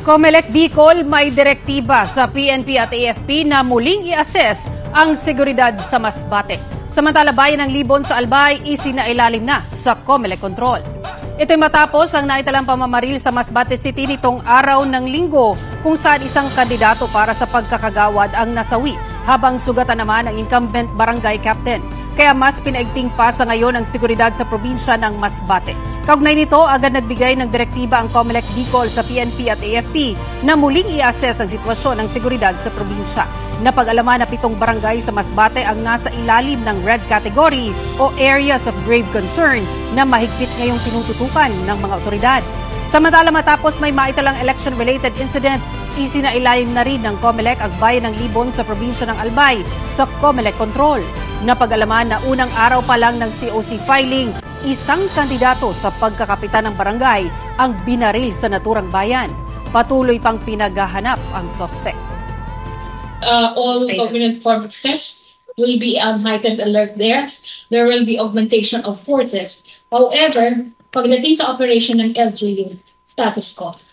COMELEC Bicol may direktiba sa PNP at AFP na muling i-assess ang seguridad sa Masbate. Samantala, bayan ng Libon sa Albay isinailalim na sa COMELEC control. Ito'y matapos ang naitalang pamamaril sa Masbate City nitong araw ng Linggo kung saan isang kandidato para sa pagkakagawad ang nasawi habang sugatan naman ang incumbent barangay captain. Kaya mas pinaigting pa sa ngayon ang seguridad sa probinsya ng Masbate. Kaugnay nito, agad nagbigay ng direktiba ang COMELEC Bicol sa PNP at AFP na muling i-assess ang sitwasyon ng seguridad sa probinsya. Napag-alaman na 7 barangay sa Masbate ang nasa ilalim ng red category o areas of grave concern na mahigpit ngayong tinututukan ng mga otoridad. Samantala, matapos may maitalang election-related incident, isinailalim na rin ng COMELEC ang bayan ng Libon sa probinsya ng Albay sa COMELEC control. Napag-alaman na unang araw pa lang ng COC filing, isang kandidato sa pagkakapitan ng barangay ang binaril sa naturang bayan. Patuloy pang pinaghahanap ang suspect. All government forces will be on heightened alert there. There will be augmentation of forces. However, pagdating sa operation ng LGU, status quo.